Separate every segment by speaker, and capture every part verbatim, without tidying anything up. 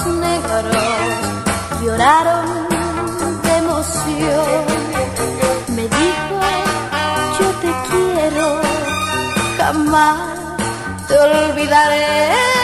Speaker 1: negros lloraron de emoción. Me dijo, yo te quiero, jamás te olvidaré.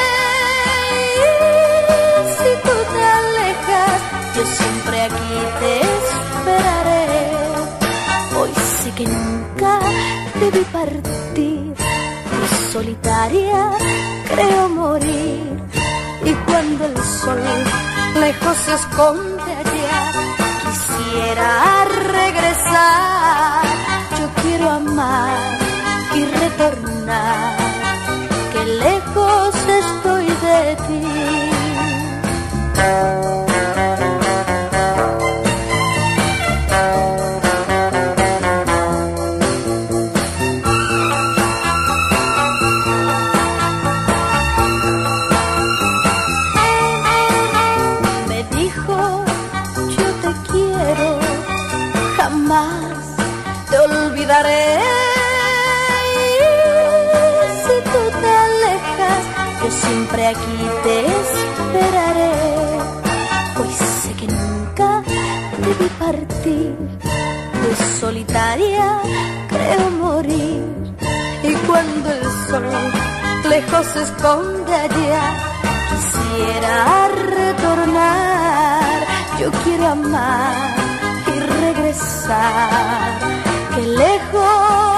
Speaker 1: Si tú te alejas, yo siempre aquí te esperaré. Hoy sé que nunca debí partir, y solitaria creo morir. Y cuando el sol lejos se esconde allá, quisiera regresar. Yo quiero amar y retornar, que lejos estoy de ti. Jamás te olvidaré. Si tú te alejas, yo siempre aquí te esperaré. Hoy sé que nunca debí partir, pues solitaria creo morir. Y cuando el sol lejos se esconde allá, quisiera retornar. Yo quiero amar y regresar, que lejos